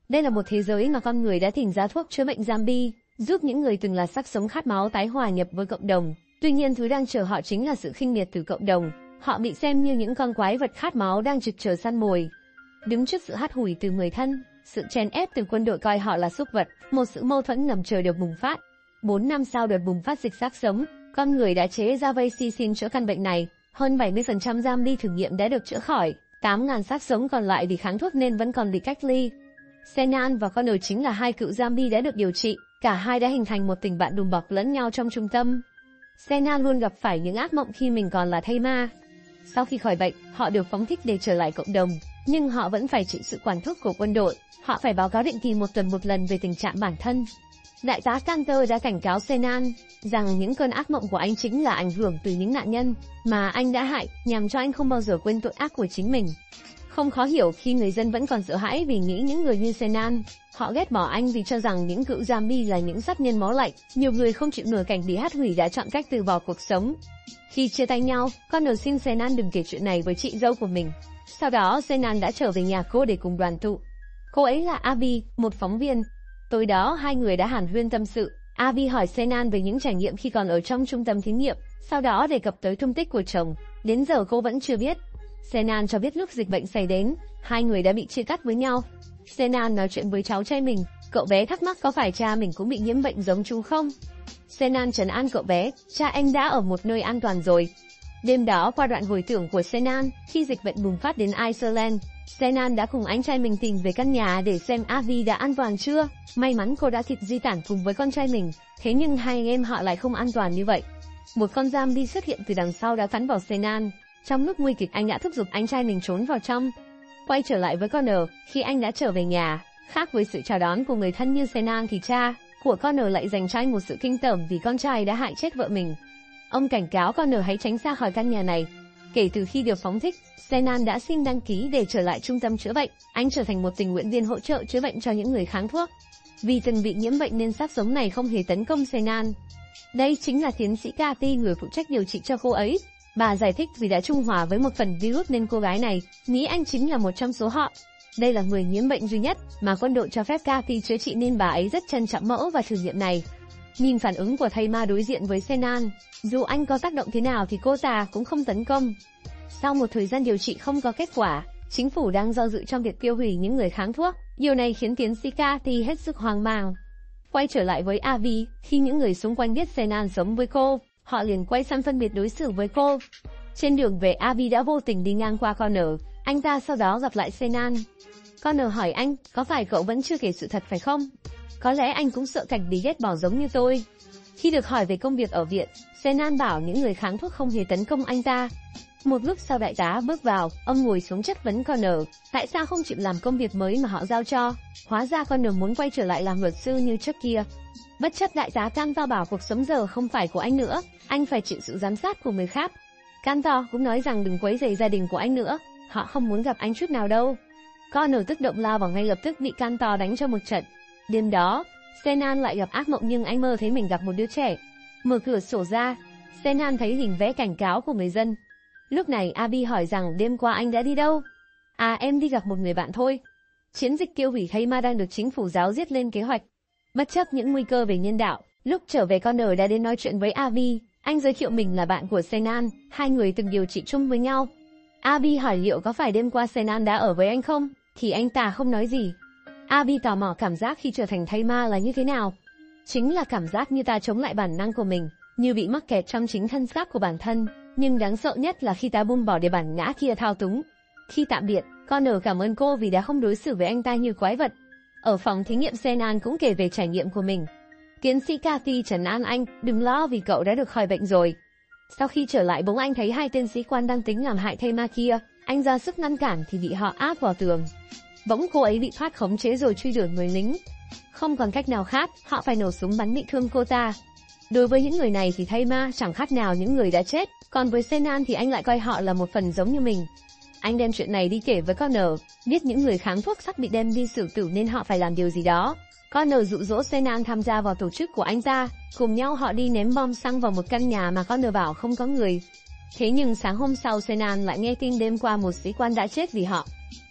Đây là một thế giới mà con người đã tìm ra thuốc chữa bệnh zombie, giúp những người từng là xác sống khát máu tái hòa nhập với cộng đồng. Tuy nhiên thứ đang chờ họ chính là sự khinh miệt từ cộng đồng. Họ bị xem như những con quái vật khát máu đang trực chờ săn mồi. Đứng trước sự hắt hủi từ người thân, sự chèn ép từ quân đội coi họ là súc vật, một sự mâu thuẫn ngầm chờ được bùng phát. 4 năm sau đợt bùng phát dịch xác sống, con người đã chế ra vaccine chữa căn bệnh này. Hơn 70% zombie thử nghiệm đã được chữa khỏi, 8.000 xác sống còn lại vì kháng thuốc nên vẫn còn bị cách ly. Senan và Connor chính là hai cựu zombie đã được điều trị, cả hai đã hình thành một tình bạn đùm bọc lẫn nhau trong trung tâm. Senan luôn gặp phải những ác mộng khi mình còn là thây ma. Sau khi khỏi bệnh, họ được phóng thích để trở lại cộng đồng, nhưng họ vẫn phải chịu sự quản thúc của quân đội. Họ phải báo cáo định kỳ một tuần một lần về tình trạng bản thân. Đại tá Cantor đã cảnh cáo Senan rằng những cơn ác mộng của anh chính là ảnh hưởng từ những nạn nhân mà anh đã hại, nhằm cho anh không bao giờ quên tội ác của chính mình. Không khó hiểu khi người dân vẫn còn sợ hãi vì nghĩ những người như Senan. Họ ghét bỏ anh vì cho rằng những cựu zombie là những sát nhân máu lạnh. Nhiều người không chịu nổi cảnh bị hắt hủi đã chọn cách từ bỏ cuộc sống. Khi chia tay nhau, Connor xin Senan đừng kể chuyện này với chị dâu của mình. Sau đó Senan đã trở về nhà cô để cùng đoàn tụ. Cô ấy là Abby, một phóng viên. Tối đó hai người đã hàn huyên tâm sự. Abby hỏi Senan về những trải nghiệm khi còn ở trong trung tâm thí nghiệm, sau đó đề cập tới tung tích của chồng. Đến giờ cô vẫn chưa biết. Senan cho biết lúc dịch bệnh xảy đến, hai người đã bị chia cắt với nhau. Senan nói chuyện với cháu trai mình, cậu bé thắc mắc có phải cha mình cũng bị nhiễm bệnh giống chú không. Senan trấn an cậu bé, cha anh đã ở một nơi an toàn rồi. Đêm đó qua đoạn hồi tưởng của Senan, khi dịch bệnh bùng phát đến Iceland, Senan đã cùng anh trai mình tìm về căn nhà để xem Abby đã an toàn chưa. May mắn cô đã kịp di tản cùng với con trai mình, thế nhưng hai anh em họ lại không an toàn như vậy. Một con zombie xuất hiện từ đằng sau đã cắn vào Senan. Trong lúc nguy kịch anh đã thúc giục anh trai mình trốn vào trong. Quay trở lại với Connor, khi anh đã trở về nhà, khác với sự chào đón của người thân như Senan thì cha của Connor lại dành cho anh một sự kinh tởm vì con trai đã hại chết vợ mình. Ông cảnh cáo Connor hãy tránh xa khỏi căn nhà này. Kể từ khi được phóng thích, Senan đã xin đăng ký để trở lại trung tâm chữa bệnh. Anh trở thành một tình nguyện viên hỗ trợ chữa bệnh cho những người kháng thuốc. Vì từng bị nhiễm bệnh nên xác sống này không hề tấn công Senan. Đây chính là tiến sĩ Cathy, người phụ trách điều trị cho cô ấy. Bà giải thích vì đã trung hòa với một phần virus nên cô gái này nghĩ anh chính là một trong số họ. Đây là người nhiễm bệnh duy nhất mà quân đội cho phép Cathy chữa trị nên bà ấy rất trân trọng mẫu và thử nghiệm này. Nhìn phản ứng của thây ma đối diện với Senan, dù anh có tác động thế nào thì cô ta cũng không tấn công. Sau một thời gian điều trị không có kết quả, chính phủ đang do dự trong việc tiêu hủy những người kháng thuốc. Điều này khiến tiến sĩ Cathy hết sức hoang mang. Quay trở lại với Abby, khi những người xung quanh biết Senan sống với cô, họ liền quay sang phân biệt đối xử với cô. Trên đường về, Abby đã vô tình đi ngang qua Connor. Anh ta sau đó gặp lại Senan. Connor hỏi anh, có phải cậu vẫn chưa kể sự thật phải không? Có lẽ anh cũng sợ cảnh bị ghét bỏ giống như tôi. Khi được hỏi về công việc ở viện, Senan bảo những người kháng thuốc không hề tấn công anh ta. Một lúc sau đại tá bước vào, ông ngồi xuống chất vấn Connor, tại sao không chịu làm công việc mới mà họ giao cho. Hóa ra Connor muốn quay trở lại làm luật sư như trước kia. Bất chấp đại tá Cantor bảo cuộc sống giờ không phải của anh nữa, anh phải chịu sự giám sát của người khác. Cantor cũng nói rằng đừng quấy rầy gia đình của anh nữa, họ không muốn gặp anh chút nào đâu. Connor tức động lao vào ngay lập tức bị Cantor đánh cho một trận. Đêm đó, Senan lại gặp ác mộng nhưng anh mơ thấy mình gặp một đứa trẻ. Mở cửa sổ ra, Senan thấy hình vẽ cảnh cáo của người dân. Lúc này Abby hỏi rằng đêm qua anh đã đi đâu? À, em đi gặp một người bạn thôi. Chiến dịch tiêu hủy thây ma đang được chính phủ giáo diết lên kế hoạch. Bất chấp những nguy cơ về nhân đạo, lúc trở về Connor đã đến nói chuyện với Abby. Anh giới thiệu mình là bạn của Senan, hai người từng điều trị chung với nhau. Abby hỏi liệu có phải đêm qua Senan đã ở với anh không, thì anh ta không nói gì. Abby tò mò cảm giác khi trở thành thây ma là như thế nào. Chính là cảm giác như ta chống lại bản năng của mình, như bị mắc kẹt trong chính thân xác của bản thân. Nhưng đáng sợ nhất là khi ta buông bỏ để bản ngã kia thao túng. Khi tạm biệt, Connor cảm ơn cô vì đã không đối xử với anh ta như quái vật. Ở phòng thí nghiệm, Senan cũng kể về trải nghiệm của mình. Tiến sĩ Cathy trấn an anh, đừng lo vì cậu đã được khỏi bệnh rồi. Sau khi trở lại, bỗng anh thấy hai tên sĩ quan đang tính làm hại thây ma kia. Anh ra sức ngăn cản thì bị họ áp vào tường. Bỗng cô ấy bị thoát khống chế rồi truy đuổi người lính. Không còn cách nào khác, họ phải nổ súng bắn bị thương cô ta. Đối với những người này thì thây ma chẳng khác nào những người đã chết, còn với Senan thì anh lại coi họ là một phần giống như mình. Anh đem chuyện này đi kể với Connor, biết những người kháng thuốc sắp bị đem đi xử tử nên họ phải làm điều gì đó. Connor dụ dỗ Senan tham gia vào tổ chức của anh ta, cùng nhau họ đi ném bom xăng vào một căn nhà mà Connor bảo không có người. Thế nhưng sáng hôm sau Senan lại nghe tin đêm qua một sĩ quan đã chết vì họ.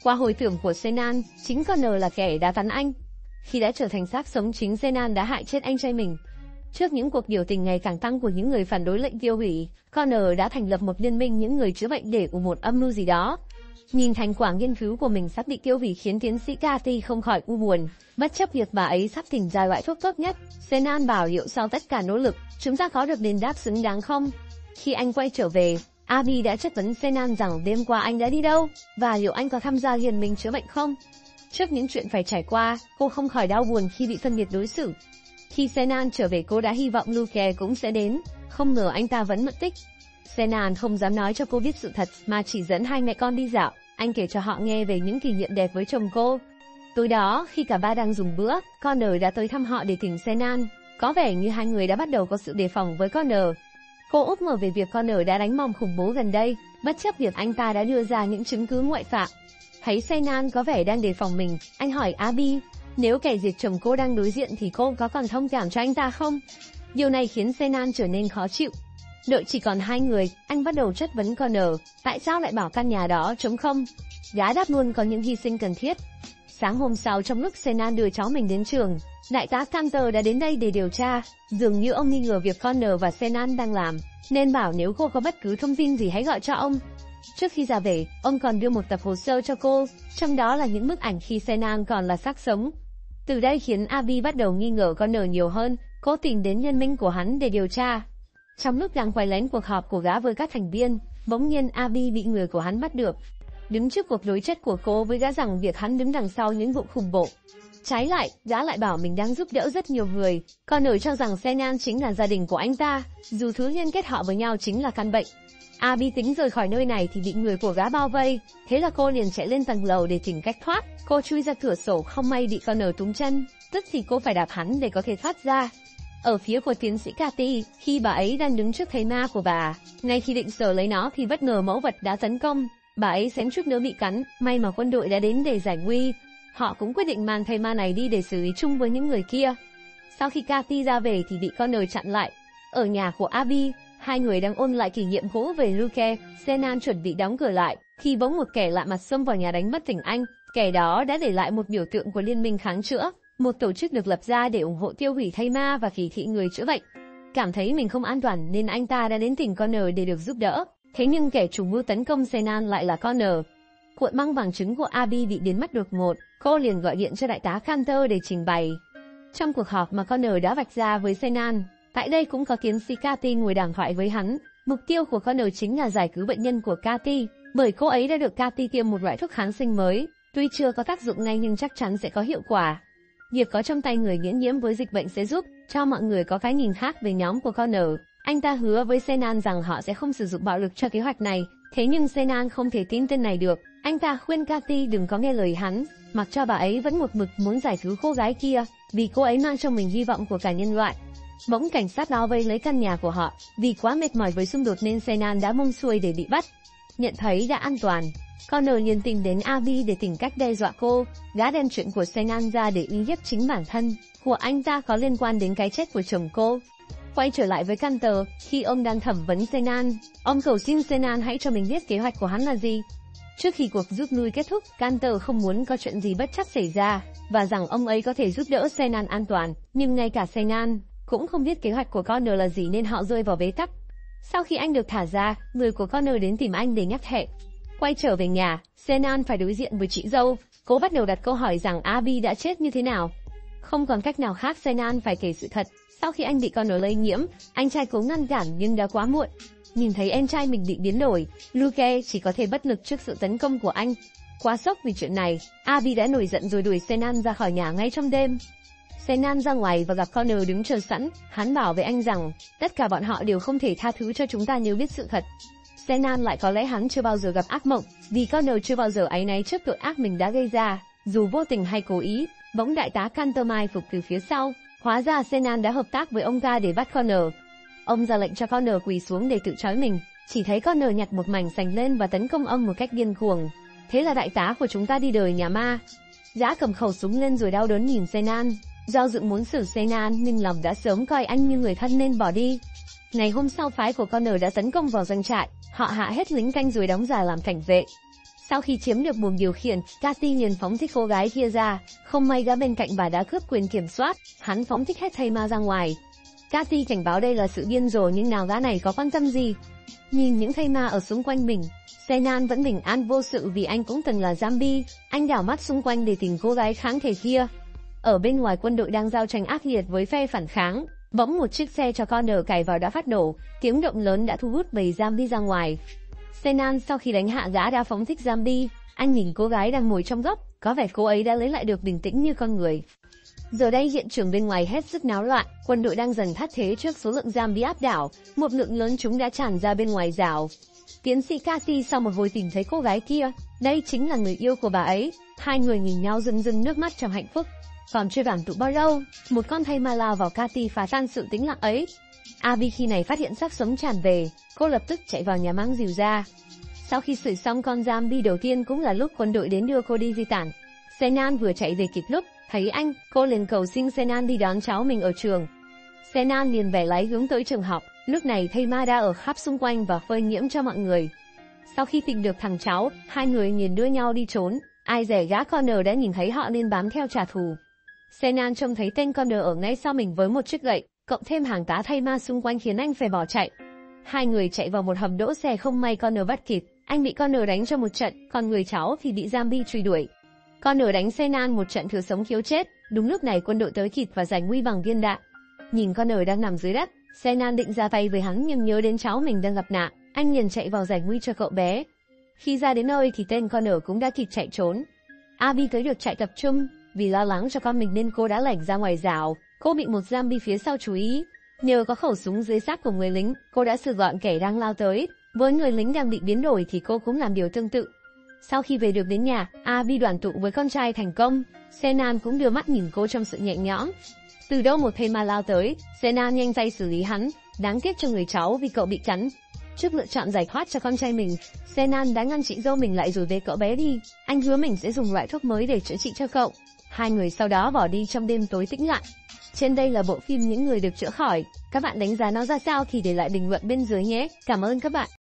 Qua hồi tưởng của Senan, chính Connor là kẻ đã tấn anh. Khi đã trở thành xác sống, chính Senan đã hại chết anh trai mình. Trước những cuộc biểu tình ngày càng tăng của những người phản đối lệnh tiêu hủy, Connor đã thành lập một liên minh những người chữa bệnh để ủng một âm mưu gì đó. Nhìn thành quả nghiên cứu của mình sắp bị tiêu hủy khiến tiến sĩ Cathy không khỏi u buồn. Bất chấp việc bà ấy sắp tìm ra loại thuốc tốt nhất, Senan bảo liệu sau tất cả nỗ lực, chúng ta có được đền đáp xứng đáng không? Khi anh quay trở về, Abby đã chất vấn Senan rằng đêm qua anh đã đi đâu, và liệu anh có tham gia liên minh chữa bệnh không? Trước những chuyện phải trải qua, cô không khỏi đau buồn khi bị phân biệt đối xử. Khi Senan trở về, cô đã hy vọng Luke cũng sẽ đến, không ngờ anh ta vẫn mất tích. Senan không dám nói cho cô biết sự thật mà chỉ dẫn hai mẹ con đi dạo. Anh kể cho họ nghe về những kỷ niệm đẹp với chồng cô. Tối đó, khi cả ba đang dùng bữa, Connor đã tới thăm họ để tìm Senan. Có vẻ như hai người đã bắt đầu có sự đề phòng với Connor. Cô úp mở về việc Connor đã đánh bom khủng bố gần đây, bất chấp việc anh ta đã đưa ra những chứng cứ ngoại phạm. Thấy Senan có vẻ đang đề phòng mình, anh hỏi Abby, nếu kẻ diệt chồng cô đang đối diện thì cô có còn thông cảm cho anh ta không? Điều này khiến Senan trở nên khó chịu. Đợi chỉ còn hai người, anh bắt đầu chất vấn Connor, tại sao lại bảo căn nhà đó trống không? Gã đáp luôn có những hy sinh cần thiết. Sáng hôm sau, trong lúc Senan đưa cháu mình đến trường, đại tá Cantor đã đến đây để điều tra. Dường như ông nghi ngờ việc Connor và Senan đang làm, nên bảo nếu cô có bất cứ thông tin gì hãy gọi cho ông. Trước khi ra về, ông còn đưa một tập hồ sơ cho cô, trong đó là những bức ảnh khi Senan còn là xác sống. Từ đây khiến Abby bắt đầu nghi ngờ Connor nhiều hơn, cô tìm đến liên minh của hắn để điều tra. Trong lúc đang quay lén cuộc họp của gã với các thành viên, bỗng nhiên Abby bị người của hắn bắt được. Đứng trước cuộc đối chất của cô với gã rằng việc hắn đứng đằng sau những vụ khủng bố. Trái lại, gã lại bảo mình đang giúp đỡ rất nhiều người. Connor cho rằng Senan chính là gia đình của anh ta, dù thứ liên kết họ với nhau chính là căn bệnh. Abby tính rời khỏi nơi này thì bị người của gã bao vây, thế là cô liền chạy lên tầng lầu để tìm cách thoát. Cô chui ra cửa sổ, không may bị Connor túm chân, tức thì cô phải đạp hắn để có thể thoát ra. Ở phía của tiến sĩ Cathy, khi bà ấy đang đứng trước thầy ma của bà, ngay khi định sờ lấy nó thì bất ngờ mẫu vật đã tấn công. Bà ấy xém chút nữa bị cắn, may mà quân đội đã đến để giải nguy. Họ cũng quyết định mang thầy ma này đi để xử lý chung với những người kia. Sau khi Cathy ra về thì bị Connor chặn lại. Ở nhà của Abby, hai người đang ôn lại kỷ niệm cũ về Luke. Senan chuẩn bị đóng cửa lại, khi bỗng một kẻ lạ mặt xông vào nhà đánh bất tỉnh anh. Kẻ đó đã để lại một biểu tượng của Liên minh kháng chữa, một tổ chức được lập ra để ủng hộ tiêu hủy thây ma và kỳ thị người chữa bệnh. Cảm thấy mình không an toàn nên anh ta đã đến tìm Connor để được giúp đỡ. Thế nhưng kẻ chủ mưu tấn công Senan lại là Connor. Cuộn băng bằng chứng của Abby bị biến mất đột ngột, cô liền gọi điện cho đại tá Cantor để trình bày. Trong cuộc họp mà Connor đã vạch ra với Senan, tại đây cũng có tiến sĩ Cathy ngồi đàm thoại với hắn. Mục tiêu của Connor chính là giải cứu bệnh nhân của Cathy, bởi cô ấy đã được Cathy tiêm một loại thuốc kháng sinh mới, tuy chưa có tác dụng ngay nhưng chắc chắn sẽ có hiệu quả. Việc có trong tay người nhiễm với dịch bệnh sẽ giúp cho mọi người có cái nhìn khác về nhóm của Connor. Anh ta hứa với Senan rằng họ sẽ không sử dụng bạo lực cho kế hoạch này, thế nhưng Senan không thể tin tên này được. Anh ta khuyên Cathy đừng có nghe lời hắn, mặc cho bà ấy vẫn một mực muốn giải cứu cô gái kia, vì cô ấy mang trong mình hy vọng của cả nhân loại. Bỗng cảnh sát bao vây lấy căn nhà của họ, vì quá mệt mỏi với xung đột nên Senan đã buông xuôi để bị bắt. Nhận thấy đã an toàn, Connor liền tìm đến Abby để tìm cách đe dọa cô. Gã đem chuyện của Senan ra để uy hiếp chính bản thân của anh ta có liên quan đến cái chết của chồng cô. Quay trở lại với Cantor, khi ông đang thẩm vấn Senan, ông cầu xin Senan hãy cho mình biết kế hoạch của hắn là gì. Trước khi cuộc rút lui kết thúc, Cantor không muốn có chuyện gì bất trắc xảy ra, và rằng ông ấy có thể giúp đỡ Senan an toàn, nhưng ngay cả Senan cũng không biết kế hoạch của Connor là gì nên họ rơi vào bế tắc. Sau khi anh được thả ra, người của Connor đến tìm anh để nhắc hẹn. Quay trở về nhà, Senan phải đối diện với chị dâu. Cô bắt đầu đặt câu hỏi rằng Abby đã chết như thế nào. Không còn cách nào khác, Senan phải kể sự thật. Sau khi anh bị Connor lây nhiễm, anh trai cố ngăn cản nhưng đã quá muộn. Nhìn thấy em trai mình bị biến đổi, Luke chỉ có thể bất lực trước sự tấn công của anh. Quá sốc vì chuyện này, Abby đã nổi giận rồi đuổi Senan ra khỏi nhà ngay trong đêm. Senan ra ngoài và gặp Connor đứng chờ sẵn. Hắn bảo với anh rằng tất cả bọn họ đều không thể tha thứ cho chúng ta nếu biết sự thật. Senan lại có lẽ hắn chưa bao giờ gặp ác mộng, vì Connor chưa bao giờ áy náy trước tội ác mình đã gây ra, dù vô tình hay cố ý. Bỗng đại tá Cantor mai phục từ phía sau. Hóa ra Senan đã hợp tác với ông ta để bắt Connor. Ông ra lệnh cho Connor quỳ xuống để tự trói mình. Chỉ thấy Connor nhặt một mảnh sành lên và tấn công ông một cách điên cuồng. Thế là đại tá của chúng ta đi đời nhà ma. Gã cầm khẩu súng lên rồi đau đớn nhìn Senan. Do dự muốn xử Senan nhưng lòng đã sớm coi anh như người thân nên bỏ đi. Ngày hôm sau, phái của Connor đã tấn công vào doanh trại. Họ hạ hết lính canh rồi đóng giả làm cảnh vệ. Sau khi chiếm được buồng điều khiển, Cathy liền phóng thích cô gái kia ra. Không may gã bên cạnh bà đã cướp quyền kiểm soát, hắn phóng thích hết thây ma ra ngoài. Cathy cảnh báo đây là sự điên rồ nhưng nào gã này có quan tâm gì. Nhìn những thây ma ở xung quanh mình, Zenan vẫn bình an vô sự vì anh cũng từng là zombie. Anh đảo mắt xung quanh để tìm cô gái kháng thể kia. Ở bên ngoài quân đội đang giao tranh ác liệt với phe phản kháng. Bỗng một chiếc xe cho Connor cày vào đã phát nổ, tiếng động lớn đã thu hút bầy zombie ra ngoài. Zenan sau khi đánh hạ gã đã phóng thích zombie, anh nhìn cô gái đang ngồi trong góc, có vẻ cô ấy đã lấy lại được bình tĩnh như con người. Giờ đây hiện trường bên ngoài hết sức náo loạn, quân đội đang dần thất thế trước số lượng zombie áp đảo, một lượng lớn chúng đã tràn ra bên ngoài rào. Tiến sĩ Cathy sau một hồi tìm thấy cô gái kia, đây chính là người yêu của bà ấy, hai người nhìn nhau rưng rưng nước mắt trong hạnh phúc. Còn chưa đoàn tụ bao lâu, một con thây ma lao vào Cathy phá tan sự tĩnh lặng ấy. Abby khi này phát hiện xác sống tràn về, cô lập tức chạy vào nhà mang rìu ra. Sau khi sưởi xong con zombie đầu tiên cũng là lúc quân đội đến đưa cô đi di tản. Zenan vừa chạy về kịp lúc, thấy anh, cô liền cầu xin Zenan đi đón cháu mình ở trường. Zenan liền vẽ lái hướng tới trường học, lúc này thây ma đã ở khắp xung quanh và phơi nhiễm cho mọi người. Sau khi tìm được thằng cháu, hai người liền đưa nhau đi trốn, ai dè gã Connor đã nhìn thấy họ nên bám theo trả thù. Zenan trông thấy tên Connor ở ngay sau mình với một chiếc gậy, cộng thêm hàng tá thây ma xung quanh khiến anh phải bỏ chạy. Hai người chạy vào một hầm đỗ xe không may Connor bắt kịp, anh bị Connor đánh cho một trận, còn người cháu thì bị zombie truy đuổi. Connor đánh Zenan một trận thừa sống thiếu chết, đúng lúc này quân đội tới kịp và giải nguy bằng viên đạn. Nhìn Connor đang nằm dưới đất, Zenan định ra tay với hắn nhưng nhớ đến cháu mình đang gặp nạn, anh liền chạy vào giải nguy cho cậu bé. Khi ra đến nơi thì tên Connor cũng đã kịp chạy trốn. Abby tới được trại tập trung, vì lo lắng cho con mình nên cô đã lẻn ra ngoài rào, cô bị một zombie phía sau chú ý. Nhờ có khẩu súng dưới xác của người lính, cô đã xử gọn kẻ đang lao tới. Với người lính đang bị biến đổi thì cô cũng làm điều tương tự. Sau khi về được đến nhà, Abby đoàn tụ với con trai thành công. Zenan cũng đưa mắt nhìn cô trong sự nhẹ nhõm. Từ đâu một thây ma lao tới, Zenan nhanh tay xử lý hắn, đáng tiếc cho người cháu vì cậu bị cắn. Trước lựa chọn giải thoát cho con trai mình, Zenan đã ngăn chị dâu mình lại rồi bế cậu bé đi. Anh hứa mình sẽ dùng loại thuốc mới để chữa trị cho cậu. Hai người sau đó bỏ đi trong đêm tối tĩnh lặng. Trên đây là bộ phim Những Người Được Chữa Khỏi. Các bạn đánh giá nó ra sao thì để lại bình luận bên dưới nhé. Cảm ơn các bạn.